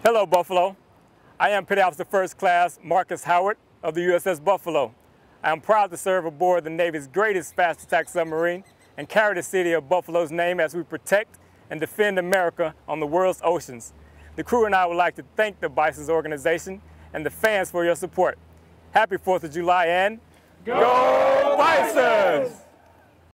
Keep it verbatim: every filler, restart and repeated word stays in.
Hello, Buffalo. I am Petty Officer First Class Marcus Howard of the U S S Buffalo. I am proud to serve aboard the Navy's greatest fast attack submarine and carry the city of Buffalo's name as we protect and defend America on the world's oceans. The crew and I would like to thank the Bisons organization and the fans for your support. Happy fourth of July and Go Bisons!